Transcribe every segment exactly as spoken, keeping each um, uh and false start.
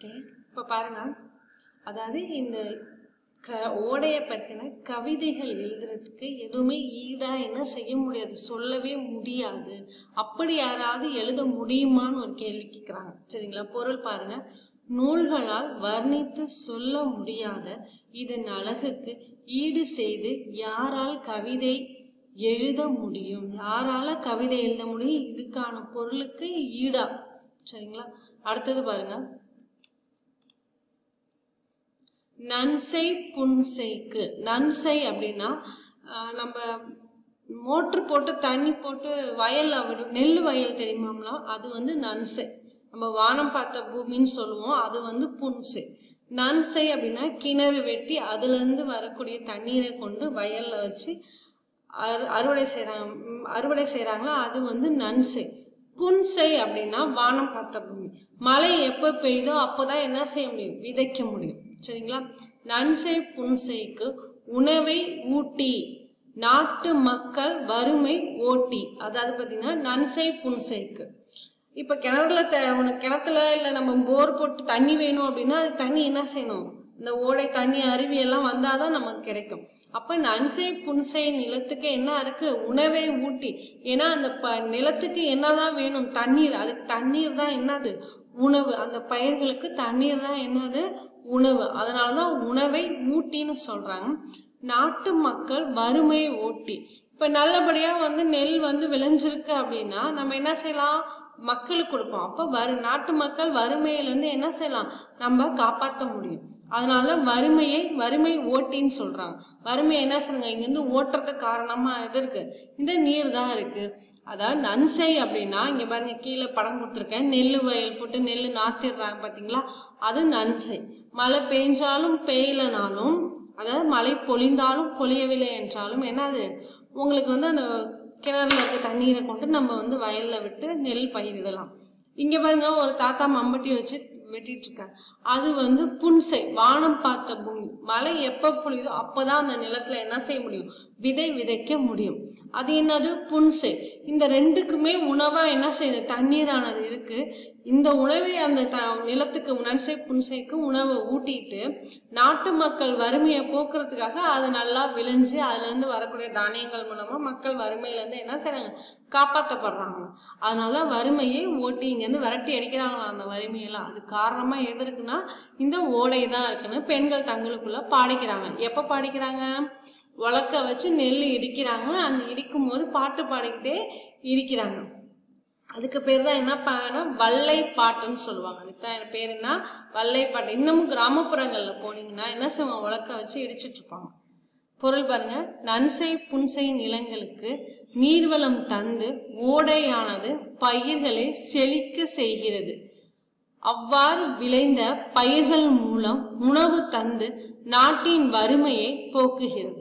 Okay, இப்போ பாருங்க, அதாவது இந்த க ஓடையை பற்றின கவிதைகள் எழுதுறதுக்கு எதுவுமே ஈடா என்ன செய்ய முடியாது, சொல்லவே முடியாது. அப்படி யாராவது எழுத முடியுமான்னு ஒரு கேள்வி கேட்குறாங்க. சரிங்களா? பொருள் பாருங்க, நூல்களால் வர்ணித்து சொல்ல முடியாத இதன் அழகுக்கு ஈடு செய்து யாரால் கவிதை எழுத முடியும்? யாரால கவிதை எழுத முடியும்? இதுக்கான பொருளுக்கு ஈடா. சரிங்களா? அடுத்தது பாருங்க, நன்சை புன்சைக்கு. நன்சை அப்படின்னா நம்ம மோட்ரு போட்டு தண்ணி போட்டு வயல்ல விடும் நெல் வயல் தெரியுமாம்லாம், அது வந்து நன்சை. நம்ம வானம் பார்த்த பூமின்னு சொல்லுவோம், அது வந்து புன்சை. நன்சை அப்படின்னா கிணறு வெட்டி அதுல இருந்து வரக்கூடிய தண்ணீரை கொண்டு வயல்ல வச்சு அறு அறுவடை செய்யறாங்க அறுவடை செய்யறாங்களா அது வந்து நன்சை. புன்சை அப்படின்னா வானம் பார்த்த பூமி. மழை எப்ப பெய்யுதோ அப்போதான் என்ன செய்ய முடியும், விதைக்க முடியும். சரிங்களா? நன்சை புன்சைக்கு உணவை ஊட்டி நாட்டு மக்கள் வறுமை ஓட்டி. அதாவது பாத்தீங்கன்னா நன்சை புன்சைக்கு. இப்ப கிணறுல த உனக்கு கிணத்துல இல்ல நம்ம போர் போட்டு தண்ணி வேணும் அப்படின்னா அதுக்கு தண்ணி என்ன செய்யணும், இந்த ஓடை தண்ணி அருவி எல்லாம் வந்தாதான் நமக்கு கிடைக்கும். அப்ப நன்சை புன்சை நிலத்துக்கு என்ன இருக்கு, உணவை ஊட்டி. ஏன்னா அந்த ப நிலத்துக்கு என்னதான் வேணும், தண்ணீர். அதுக்கு தண்ணீர் தான் என்னது, உணவு. அந்த பயிர்களுக்கு தண்ணீர் தான் என்னது, உணவு. அதனாலதான் உணவை ஊட்டின்னு சொல்றாங்க. நாட்டு மக்கள் வறுமையை ஓட்டி. இப்ப நல்லபடியா வந்து நெல் வந்து விளைஞ்சிருக்கு அப்படின்னா நம்ம என்ன செய்யலாம், மக்களுக்கு கொடுப்போம். அப்ப வறு நாட்டு மக்கள் வறுமையிலிருந்து என்ன செய்யலாம், நம்ம காப்பாற்ற முடியும். அதனாலதான் வறுமையை வறுமை ஓட்டின்னு சொல்றாங்க. வறுமையை என்ன சொல்லுங்க, இங்க இருந்து ஓட்டுறதுக்கு காரணமா எது இருக்கு, இந்த நீர் தான் இருக்கு. அதாவது நன்சை அப்படின்னா இங்க பாருங்க, கீழே படம் கொடுத்துருக்கேன், நெல்லு வயல் போட்டு நெல்லு நாத்திடுறாங்க பாத்தீங்களா, அது நன்சை. மழை பெய்ஞ்சாலும் பெய்யலனாலும், அதாவது மழை பொழிந்தாலும் பொழியவில்லை என்றாலும் என்னது, உங்களுக்கு வந்து அந்த கிணறுல இருக்க தண்ணீரை கொண்டு நம்ம வந்து வயல்ல விட்டு நெல் பயிரிடலாம். இங்க பாருங்க, ஒரு தாத்தா மம்பட்டி வச்சு வெட்டிட்டு இருக்காரு, அது வந்து புன்சை, வானம் பார்த்த பூமி. மழை எப்ப பொழியுதோ அப்பதான் அந்த நிலத்துல என்ன செய்ய முடியும், விதை விதைக்க முடியும். அது என்னது, புன்சை. இந்த ரெண்டுக்குமே உணவா என்ன செய்யுது, தண்ணீரானது இருக்கு. இந்த உணவை அந்த த நிலத்துக்கு நன்சை புன்சைக்கு உணவை ஊட்டிட்டு நாட்டு மக்கள் வறுமையை போக்குறதுக்காக அது நல்லா விளைஞ்சு அதுல இருந்து வரக்கூடிய தானியங்கள் மூலமா மக்கள் வறுமையில இருந்து என்ன செய்யறாங்க, காப்பாற்றப்படுறாங்க. அதனாலதான் வறுமையை ஓட்டி இங்க இருந்து விரட்டி அடிக்கிறாங்களாம் அந்த வறுமையெல்லாம். அது காரணமா எது இருக்குன்னா இந்த ஓடை தான் இருக்குன்னு பெண்கள் தங்களுக்குள்ள பாடிக்கிறாங்க. எப்ப பாடிக்கிறாங்க, உலக்க வச்சு நெல் இடிக்கிறாங்க. அந்த இடிக்கும் போது பாட்டு பாடிக்கிட்டே இடிக்கிறாங்க. அதுக்கு பேர் தான் என்ன பான்னா வல்லை பாட்டுன்னு சொல்லுவாங்க. அதுக்கு தான் பேர் என்ன, வல்லை பாட்டு. இன்னமும் கிராமப்புறங்கள்ல போனீங்கன்னா என்ன செய்வாங்க, உலக்க வச்சு இடிச்சிட்டு இருப்பாங்க. பொருள் பாருங்க, நன்சை புன்சை நிலங்களுக்கு நீர்வளம் தந்து ஓடையானது பயிர்களை செழிக்க செய்கிறது. அவ்வாறு விளைந்த பயிர்கள் மூலம் உணவு தந்து நாட்டின் வறுமையை போக்குகிறது.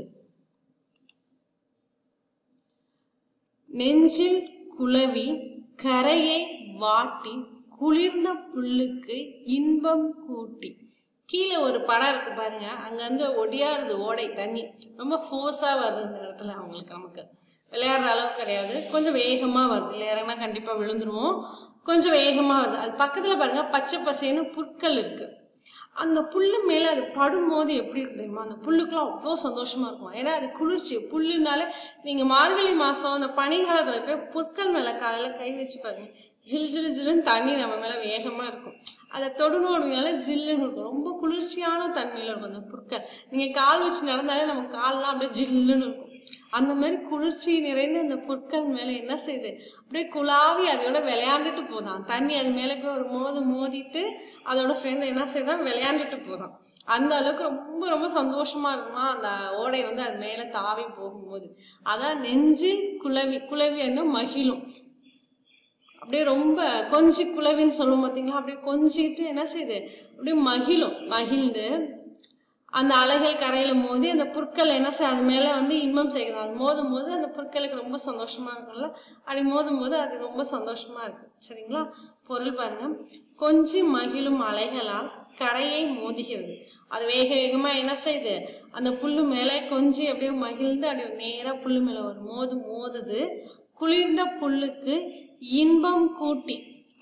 நெஞ்சில் குளவி கரையை வாட்டி குளிர்ந்த புல்லுக்கு இன்பம் கூட்டி. கீழே ஒரு படம் இருக்கு பாருங்க, அங்க வந்து ஒடியாருது ஓடை தண்ணி, ரொம்ப ஃபோர்ஸா வருது இந்த இடத்துல. அவங்களுக்கு நமக்கு விளையாடுற அளவு கிடையாது, கொஞ்சம் வேகமா வருது. இல்லைன்னா கண்டிப்பா விழுந்துருவோம். கொஞ்சம் வேகமா வருது. அது பக்கத்துல பாருங்க பச்சை பசேன்னு புற்கள் இருக்கு. அந்த புல்லு மேல அது படும்போது எப்படி இருக்கு தெரியுமா, அந்த புல்லுக்குலாம் அவ்வளோ சந்தோஷமா இருக்கும். ஏன்னா அது குளிர்ச்சி. புல்லுனால நீங்க மார்கழி மாசம் அந்த பனிகாலத்துல போய் புற்கள் மேல காலையில கை வச்சு பாருங்க, ஜில் ஜில் ஜில்லுன்னு தண்ணி நம்ம மேல வேகமா இருக்கும். அதை தொடுநோடுனால ஜில்லுன்னு இருக்கும், ரொம்ப குளிர்ச்சியான தன்மையில இருக்கும் அந்த புற்கள். நீங்க கால் வச்சு நடந்தாலே நம்ம கால்லாம் அப்படியே ஜில்லுன்னு இருக்கும். அந்த மாதிரி குளிர்ச்சி நிறைந்த அந்த புற்கள் மேல என்ன செய்யுது, அப்படியே குழாவி அதோட விளையாண்டுட்டு போதான். தண்ணி அது மேல போய் ஒரு மோது மோதிட்டு அதோட சேர்ந்து என்ன செய்தான், விளையாண்டுட்டு போதான். அந்த அளவுக்கு ரொம்ப ரொம்ப சந்தோஷமா இருக்குமா அந்த ஓடை வந்து அது மேல தாவி போகும்போது. அதான் நெஞ்சில் குளவி. குளவி என்ன மகிழும், அப்படியே ரொம்ப கொஞ்சி குளவின்னு சொல்லுவோம் பார்த்தீங்களா, அப்படியே கொஞ்சிட்டு என்ன செய்யுது, அப்படியே மகிழும். மகிழ்ந்து அந்த அலைகள் கரையில மோதி அந்த புற்கள் என்ன செய்ய அது மேல வந்து இன்பம் செய்கிறது. அது மோதும் போது அந்த புற்களுக்கு ரொம்ப சந்தோஷமா இருக்கும்ல, அப்படி மோதும் போது அது ரொம்ப சந்தோஷமா இருக்கு. சரிங்களா? பொருள் பாருங்க, கொஞ்சி மகிழும் அலைகளால் கரையை மோதுகிறது. அது வேக வேகமா என்ன செய்யுது, அந்த புல்லு மேல கொஞ்சி அப்படியே மகிழ்ந்து அப்படியே நேரா புல்லு மேல ஒரு மோது மோதுது. குளிர்ந்த புல்லுக்கு இன்பம் கூட்டி.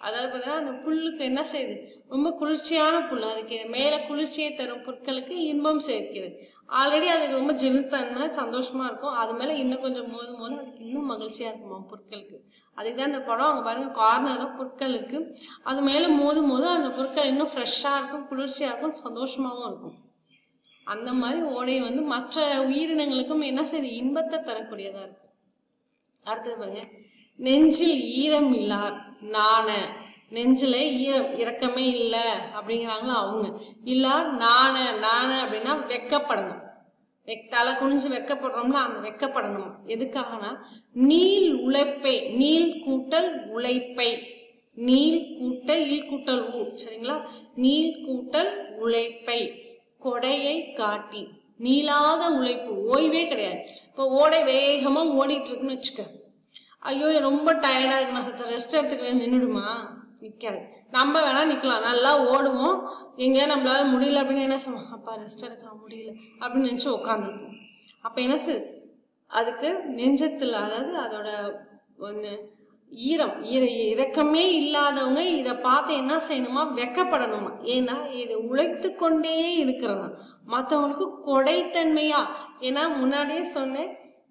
அதாவது பார்த்தீங்கன்னா அந்த புல்லுக்கு என்ன செய்யுது, ரொம்ப குளிர்ச்சியான புல், அதுக்கு மேலே குளிர்ச்சியை தரும் புற்களுக்கு இன்பம் சேர்க்கிறது. ஆல்ரெடி அதுக்கு ரொம்ப ஜில்லுத்தன்மை சந்தோஷமா இருக்கும், அது மேலே இன்னும் கொஞ்சம் மோதும் போது அதுக்கு இன்னும் மகிழ்ச்சியா இருக்குமா புற்களுக்கு. அதுக்கு தான் இந்த படம் அங்கே பாருங்க கார்னரில் புற்கள் இருக்கு, அது மேலே மோதும் போது அந்த புற்கள் இன்னும் ஃப்ரெஷ்ஷாக இருக்கும், குளிர்ச்சியாக இருக்கும், சந்தோஷமாகவும் இருக்கும். அந்த மாதிரி ஓடை வந்து மற்ற உயிரினங்களுக்கும் என்ன செய்யுது, இன்பத்தை தரக்கூடியதா இருக்கு. அடுத்தது பாருங்க, நெஞ்சில் ஈரம் இல்லார் நாண, நெஞ்சில ஈரம் இரக்கமே இல்லை அப்படிங்கிறாங்களோ அவங்க. இல்லார் நாண, நாண அப்படின்னா வெக்கப்படணும், வெக் தலை குனிஞ்சு வெக்கப்படுறோம்னா அந்த வெக்கப்படணும். எதுக்காகனா நீள் உழைப்பை, நீள் கூட்டல் உழைப்பை, நீள் கூட்டல் ஈல் கூட்டல் ஊ, சரிங்களா, நீள் கூட்டல் உழைப்பை கொடையை காட்டி, நீளாத உழைப்பு, ஓய்வே கிடையாது. இப்போ ஓடை வேகமா ஓடிட்டு இருக்குன்னு வச்சுக்க, ஐயோ ரொம்ப டயர்டா இருக்கு நான் சத்த ரெஸ்ட் எடுத்துக்கிறேன், நின்றுடுமா? நிற்காது. நம்ம வேணா நிற்கலாம், நல்லா ஓடுவோம், எங்கேயா நம்மளால முடியல அப்படின்னு என்ன சொல்லுவோம், அப்பா ரெஸ்ட் எடுக்கலாம் முடியல அப்படின்னு நினச்சி உட்காந்துருப்போம். அப்போ என்ன செய்யுது, அதுக்கு நெஞ்சத்தில் அதாவது அதோட ஒன்று ஈரம் ஈர இரக்கமே இல்லாதவங்க இதை பார்த்து என்ன செய்யணுமா, வெக்கப்படணுமா. ஏன்னா இது உழைத்து கொண்டே இருக்கிறதா, மற்றவங்களுக்கு கொடைத்தன்மையா. ஏன்னா முன்னாடியே சொன்னேன்,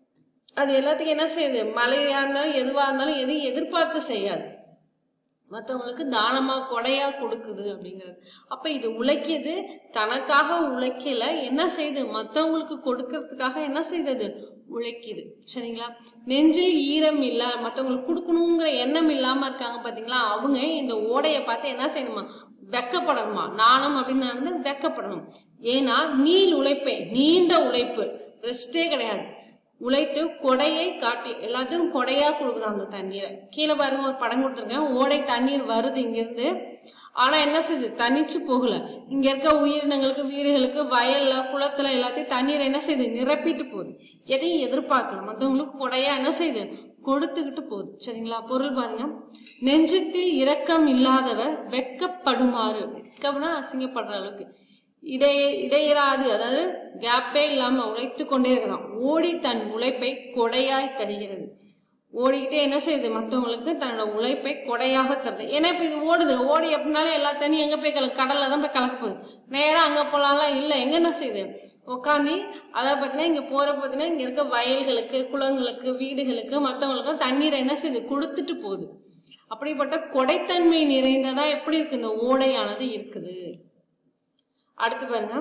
அது எல்லாத்துக்கும் என்ன செய்யுது, மழையா இருந்தாலும் எதுவா இருந்தாலும் எதையும் எதிர்பார்த்து செய்யாது, மற்றவங்களுக்கு தானமா கொடையா கொடுக்குது அப்படிங்கிறது. அப்ப இது உழைக்கிது, தனக்காக உழைக்கல, என்ன செய்யுது, மற்றவங்களுக்கு கொடுக்கறதுக்காக என்ன செய்தது, உழைக்குது. சரிங்களா. நெஞ்சில் ஈரம் இல்ல, மற்றவங்களுக்கு கொடுக்கணுங்கிற எண்ணம் இல்லாம இருக்காங்க பாத்தீங்களா, அவங்க இந்த ஓடையை பார்த்து என்ன செய்யணுமா, வெக்கப்படணுமா. நாணம் அப்படின்னு நடந்து வெக்கப்படணும். ஏன்னா நீள் உழைப்பை, நீண்ட உழைப்பு, ரெஸ்டே கிடையாது, உழைத்து கொடையை காட்டி எல்லாத்துக்கும் கொடையா கொடுக்குது அந்த தண்ணீரை. கீழே பாருங்க ஒரு படம் கொடுத்துருக்கேன், ஓடை தண்ணீர் வருது இங்கிருந்து, ஆனா என்ன செய்யுது, தனிச்சு போகல. இங்க இருக்க உயிரினங்களுக்கு, வீடுகளுக்கு, வயல்ல, குளத்துல எல்லாத்தையும் தண்ணீரை என்ன செய்யுது, நிரப்பிட்டு போகுது. எதையும் எதிர்பார்க்கல, மற்றவங்களுக்கு கொடையா என்ன செய்யுது, கொடுத்துக்கிட்டு போகுது. சரிங்களா. பொருள் பாருங்க, நெஞ்சத்தில் இரக்கம் இல்லாதவர் வெட்கப்படுமாறு, வெட்கம்னா அசிங்கப்படுற அளவுக்கு, இடை இடையராது அதாவது கேப்பே இல்லாம உழைத்து கொண்டே இருக்கிறான். ஓடி தன் உழைப்பை கொடையாய் தருகிறது. ஓடிக்கிட்டே என்ன செய்யுது, மற்றவங்களுக்கு தன்னோட உழைப்பை கொடையாக தருது. ஏன்னா இப்ப இது ஓடுது, ஓடி எப்படினாலும் எல்லா தண்ணியும் எங்க போய் கலக்கு, கடல்ல தான் போய் கலக்க போகுது. நேரா அங்க போலாம்லாம் இல்லை, எங்க என்ன செய்யுது, உட்காந்து அதாவது பார்த்தீங்கன்னா இங்க போற பார்த்தீங்கன்னா இங்க இருக்க வயல்களுக்கு, குளங்களுக்கு, வீடுகளுக்கு, மற்றவங்களுக்கும் தண்ணீரை என்ன செய்யுது, கொடுத்துட்டு போகுது. அப்படிப்பட்ட கொடைத்தன்மை நிறைந்ததா எப்படி இருக்கு இந்த ஓடையானது இருக்குது. அடுத்து பாருங்க,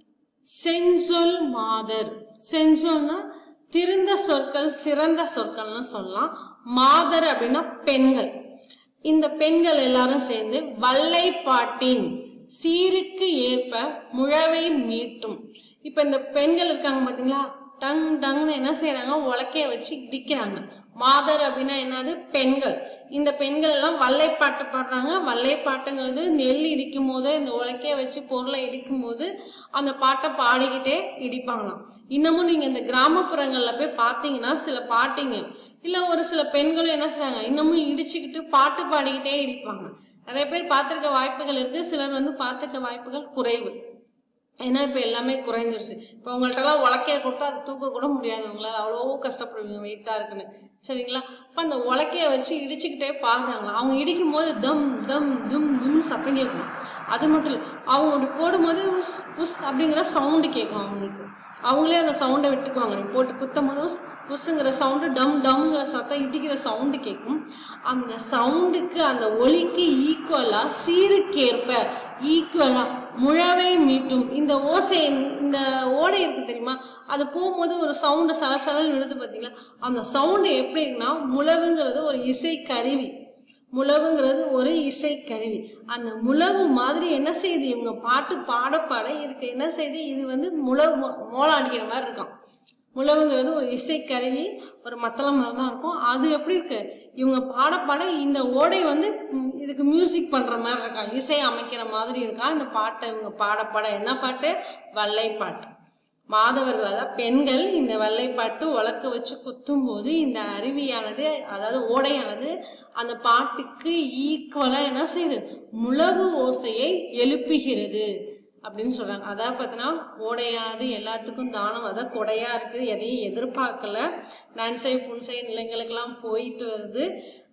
செஞ்சொல் மாதர். செஞ்சொல்னா திருந்த சொற்கள், சிறந்த சொற்கள்னு சொல்லலாம். மாதர் அப்படின்னா பெண்கள். இந்த பெண்கள் எல்லாரும் சேர்ந்து வல்லைப்பாட்டின் சீருக்கு ஏற்ப முழவை மீட்டும். இப்ப இந்த பெண்கள் இருக்காங்க பாத்தீங்களா, டங் டங்னு என்ன செய்யறாங்க, உலக்கைய வச்சு இடிக்கிறாங்க. மாதர் அப்படின்னா என்னது, பெண்கள். இந்த பெண்கள் எல்லாம் வல்லைப்பாட்டு பாடுறாங்க. வல்லைப்பாட்டுங்கிறது நெல் இடிக்கும் போது இந்த உலக்கைய வச்சு பொருளை இடிக்கும் போது அந்த பாட்டை பாடிக்கிட்டே இடிப்பாங்களாம். இன்னமும் நீங்க இந்த கிராமப்புறங்கள்ல போய் பார்த்தீங்கன்னா சில பாட்டிங்க இல்ல ஒரு சில பெண்களும் என்ன செய்றாங்க, இன்னமும் இடிச்சுக்கிட்டு பாட்டு பாடிக்கிட்டே இடிப்பாங்க. நிறைய பேர் பார்த்திருக்க வாய்ப்புகள் இருக்கு, சிலர் வந்து பார்த்திருக்க வாய்ப்புகள் குறைவு. ஏன்னா இப்ப எல்லாமே குறைஞ்சிருச்சு. இப்ப உங்கள்ட்ட எல்லாம் உலக்கைய கொடுத்தா அது தூக்க கூட முடியாது, உங்களால அவ்வளோ கஷ்டப்படுவீங்க வெயிட்டா இருக்குன்னு. சரிங்களா. அப்ப அந்த உலக்கைய வச்சு இடிச்சுக்கிட்டே பாடுறாங்களா. அவங்க இடிக்கும் போது தம் தம் தும் தும் சத்தம் கேட்கும். அது மட்டும் இல்லை, அவங்க அப்படி போடும்போது உஸ் உஸ் அப்படிங்கிற சவுண்டு கேட்கும் அவங்களுக்கு. அவங்களே அந்த சவுண்டை விட்டுக்குவாங்க. நீ போட்டு குத்தும் போது உஸ் உஸ்ங்கிற சவுண்டு, டம் டம்ங்கிற சத்தம், இடிக்கிற சவுண்டு கேட்கும். அந்த சவுண்டுக்கு அந்த ஒலிக்கு ஈக்குவலா சீருக்கேற்ப ஈக்குவலா முழவை மீட்டும். இந்த ஓசை, இந்த ஓடை இருக்கு தெரியுமா, அது போகும்போது ஒரு சவுண்டு சலசலன்னு விழுது பார்த்தீங்களா, அந்த சவுண்டு எப்படி இருக்குன்னா, முழவுங்கிறது ஒரு இசை கருவி. முழவுங்கிறது ஒரு இசை கருவி. அந்த முழவு மாதிரி என்ன செய்யுது, இவங்க பாட்டு பாட பாட இதுக்கு என்ன செய்யுது, இது வந்து முழவு மோளம் அடிக்கிற மாதிரி இருக்கான். முழவுங்கிறது ஒரு இசை கருவி, ஒரு மத்தளம் மாதிரி தான் இருக்கும். அது எப்படி இருக்கு, இவங்க பாட பாட இந்த ஓடை வந்து இதுக்கு மியூசிக் பண்ற மாதிரி இருக்கா, இசை அமைக்கிற மாதிரி இருக்கா இந்த பாட்டை இவங்க பாட பாட. என்ன பாட்டு, வல்லைப்பாட்டு. மாதவர்கள் அதாவது பெண்கள் இந்த வல்லைப்பாட்டு உலக்க வச்சு குத்தும் போது இந்த அருவியானது அதாவது ஓடையானது அந்த பாட்டுக்கு ஈக்குவலா என்ன செய்யுது, முழவு ஓசையை எழுப்புகிறது அப்படின்னு சொல்றாங்க. அதாவது பார்த்தீங்கன்னா ஓடையானது எல்லாத்துக்கும் தானம், அதான் கொடையா இருக்குது, எதையும் எதிர்பார்க்கல, நன்சை புன்சை நிலங்களுக்கெல்லாம் போயிட்டு வருது.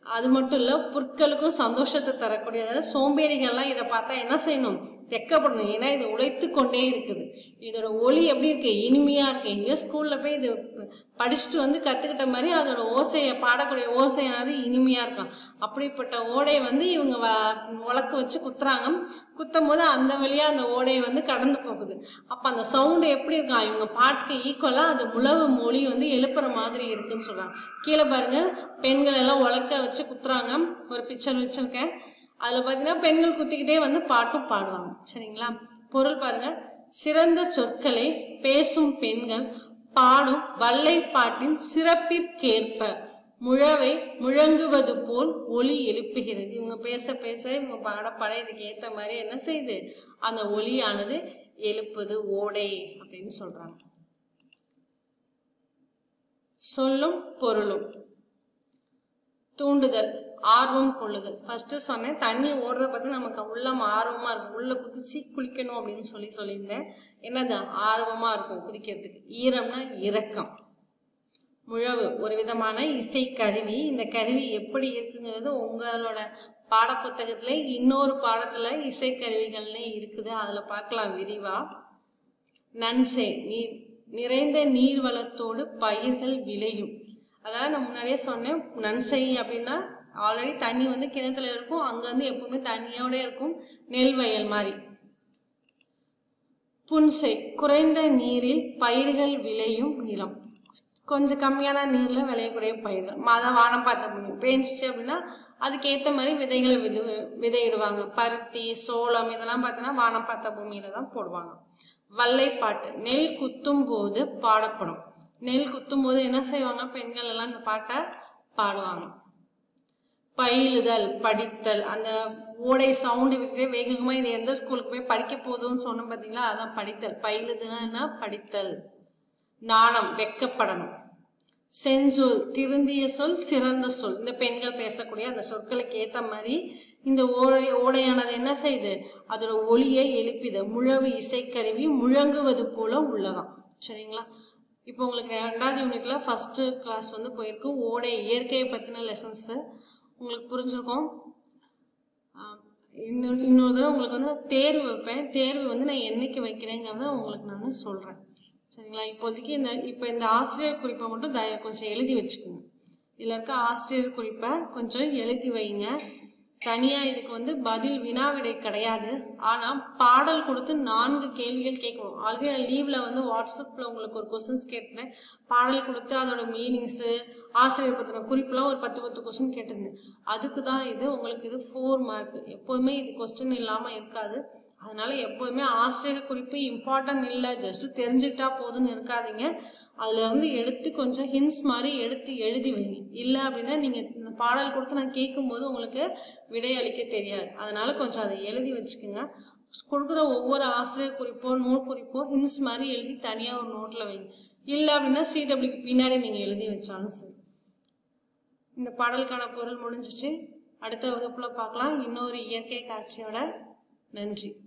அது மட்டும் இல்லை, புற்களுக்கும் சந்தோஷத்தை தரக்கூடிய, அதாவது சோம்பேறிகள்லாம் இதை பார்த்தா என்ன செய்யணும், வெக்கப்படணும். ஏன்னா இது உழைத்து கொண்டே இருக்குது. இதோட ஒலி எப்படி இருக்கு, இனிமையா இருக்கு. எங்கேயோ ஸ்கூல்ல போய் இது படிச்சுட்டு வந்து கத்துக்கிட்ட மாதிரி அதோட ஓசையை, பாடக்கூடிய ஓசையானது இனிமையா இருக்கும். அப்படிப்பட்ட ஓடை வந்து இவங்க உலக்கு வச்சு குத்துறாங்க. குத்தும் போது அந்த வழியா அந்த ஓடையை வந்து கடந்து போகுது. அப்ப அந்த சவுண்டு எப்படி இருக்கும், இவங்க பாட்டுக்கு ஈக்குவலா அந்த முழவு மொழி வந்து எழுப்புற மாதிரி இருக்குன்னு சொல்றாங்க. கீழே பாருங்க, பெண்கள் எல்லாம் உலக்க வச்சு குத்துறாங்க. ஒரு பிக்சர் வச்சிருக்கேன். அதுல பாத்தீங்கன்னா பெண்கள் குத்திக்கிட்டே வந்து பாட்டும் பாடுவாங்க. சரிங்களா? பொருள் பாருங்க, சிறந்த சொற்களை பேசும் பெண்கள் பாடும் வல்லை பாட்டின் சிறப்பிற்கேற்ப முழவை முழங்குவது போல் ஒலி எழுப்புகிறது. இவங்க பேச பேச இவங்க பாட பாட இதுக்கு ஏத்த மாதிரி என்ன செய்யுது, அந்த ஒலியானது எழுப்புது, ஓடை அப்படின்னு சொல்றாங்க. சொல்லும் பொருளும். தூண்டுதல், ஆர்வம் கொள்ளுதல். ஃபர்ஸ்ட் சொன்னேன், தண்ணி ஓடுறத பத்தி நமக்கு உள்ளம் ஆர்வமா இருக்கும், உள்ள குதிச்சு குளிக்கணும் அப்படின்னு சொல்லி சொல்லியிருந்தேன். என்னது, ஆர்வமா இருக்கும் குதிக்கிறதுக்கு. ஈரம்னா இரக்கம். முழவு ஒரு விதமான இசை கருவி. இந்த கருவி எப்படி இருக்குங்கிறது உங்களோட பாட புத்தகத்துல இன்னொரு பாடத்துல இசை கருவிகள்னு இருக்குது, அதுல பார்க்கலாம் விரிவா. நன்சை, நீர் நிறைந்த நீர்வளத்தோடு பயிர்கள் விளையும். அதாவது நான் முன்னாடியே சொன்னேன், நன்சை அப்படின்னா ஆல்ரெடி தண்ணி வந்து கிணத்துல இருக்கும், அங்க வந்து எப்பவுமே தண்ணியோட இருக்கும், நெல் வயல் மாதிரி. புன்சை, குறைந்த நீரில் பயிர்கள் விளையும் நிலம். கொஞ்சம் கம்மியான நீர்ல விளையக்கூடிய பயிர்கள். அதான் வானம் பார்த்த பூமி. பேஞ்சிச்சு அப்படின்னா அதுக்கு ஏத்த மாதிரி விதைகளை விது விதையிடுவாங்க. பருத்தி, சோளம் இதெல்லாம் பார்த்தீங்கன்னா வானம் பார்த்த பூமியில தான் போடுவாங்க. வல்லைப்பாட்டு, நெல் குத்தும் போது பாடப்படும். நெல் குத்தும் போது என்ன செய்வாங்க, பெண்கள் எல்லாம் இந்த பாட்டை பாடுவாங்க. பயிலுதல், படித்தல். அந்த ஓடை சவுண்டு விட்டுட்டே வேகமா இது எந்த ஸ்கூலுக்கு போய் படிக்க போதும்னு சொன்னோம் பார்த்தீங்களா, அதான் படித்தல். பயிலுதல்னா படித்தல். நாணம், வெக்கப்படணும். செஞ்சொல், திருந்திய சொல், சிறந்த சொல். இந்த பெண்கள் பேசக்கூடிய அந்த சொற்களுக்கு ஏத்த மாதிரி இந்த ஓடை ஓடையானது என்ன செய்யுது, அதோட ஒளியை எழுப்பிது. முழவு இசைக்கருவி முழங்குவது போல உள்ளதாம். சரிங்களா? இப்போ உங்களுக்கு ரெண்டாவது யூனிட்ல ஃபர்ஸ்ட் கிளாஸ் வந்து போயிருக்கு. ஓடை, இயற்கையை பத்தின லெசன்ஸ் உங்களுக்கு புரிஞ்சிருக்கும். இன்னொரு இன்னொரு தடவை உங்களுக்கு வந்து நான் தேர்வு வைப்பேன். தேர்வு வந்து நான் என்னைக்கு வைக்கிறேங்கிறத உங்களுக்கு நான் சொல்றேன். சரிங்களா? இப்போதைக்கு இந்த இப்போ இந்த ஆசிரியர் குறிப்பை மட்டும் தய கொஞ்சம் எழுதி வச்சுக்கோங்க. இதில் இருக்க ஆசிரியர் குறிப்பை கொஞ்சம் எழுதி வைங்க. தனியாக இதுக்கு வந்து பதில் வினா விடை கிடையாது. ஆனால் பாடல் கொடுத்து நான்கு கேள்விகள் கேட்கணும். ஆல்ரெடி நான் லீவில் வந்து வாட்ஸ்அப்பில் உங்களுக்கு ஒரு கொஸ்டின்ஸ் கேட்டிருந்தேன். பாடல் கொடுத்து அதோட மீனிங்ஸு, ஆசிரியர் பற்றின குறிப்பெல்லாம் ஒரு பத்து பத்து கொஸ்டின் கேட்டிருந்தேன். அதுக்கு தான் இது. உங்களுக்கு இது ஃபோர் மார்க். எப்போவுமே இது கொஸ்டின் இல்லாமல் இருக்காது. அதனால எப்போதுமே ஆசிரியர் குறிப்பு இம்பார்ட்டன்ட் இல்லை, ஜஸ்ட் தெரிஞ்சுக்கிட்டா போதுன்னு இருக்காதீங்க. அதுல இருந்து எடுத்து கொஞ்சம் ஹின்ஸ் மாதிரி எடுத்து எழுதி வைங்க. இல்லை அப்படின்னா நீங்க இந்த பாடல் கொடுத்து நான் கேட்கும்போது உங்களுக்கு விடை அளிக்க தெரியாது. அதனால கொஞ்சம் அதை எழுதி வச்சுக்கோங்க. கொடுக்குற ஒவ்வொரு ஆசிரியர் குறிப்போ நோட் குறிப்போ ஹின்ஸ் மாதிரி எழுதி தனியாக ஒரு நோட்டில் வைங்க. இல்லை அப்படின்னா சிடபிள்யூக்கு பின்னாடி நீங்கள் எழுதி வச்சாலும் சரி. இந்த பாடலுக்கான பொருள் முடிஞ்சிச்சு. அடுத்த வகுப்புல பார்க்கலாம் இன்னொரு இயற்கை காட்சியோட. நன்றி.